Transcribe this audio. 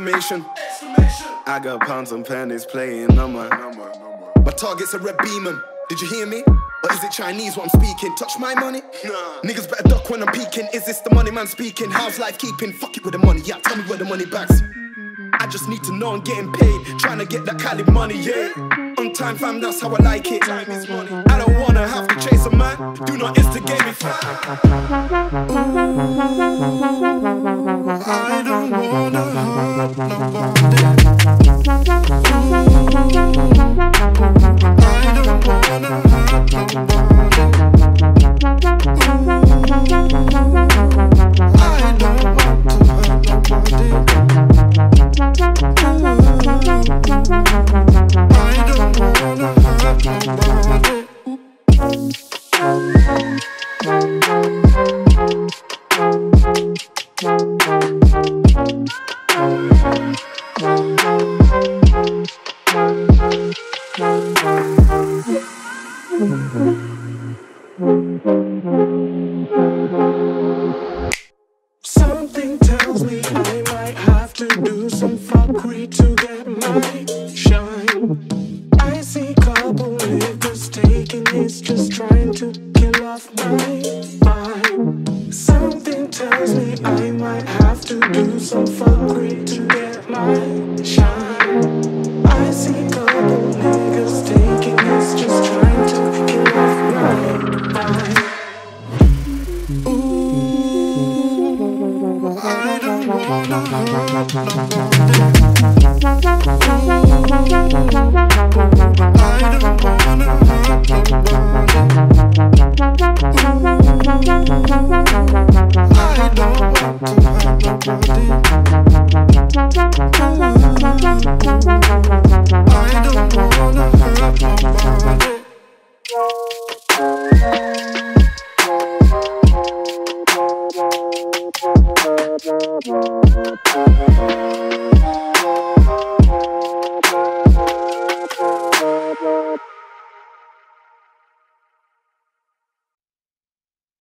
exclamation. I got pounds and pennies playing on my target's a red beamer. Did you hear me? Or is it Chinese what I'm speaking? Touch my money? Nah. Niggas better duck when I'm peeking. Is this the money man speaking? How's life keeping? Fuck it with the money, yeah, tell me where the money bags. I just need to know I'm getting paid. Trying to get that Cali money, yeah. On time fam, that's how I like it. Time is money. I don't wanna have to chase a man. Do not instigate me, fam. I don't wanna hurt nobody. I don't wanna hurt nobody. I don't want to hurt nobody. I don't wanna hurt nobody. Something tells me I might have to do some fuckery to get my shine.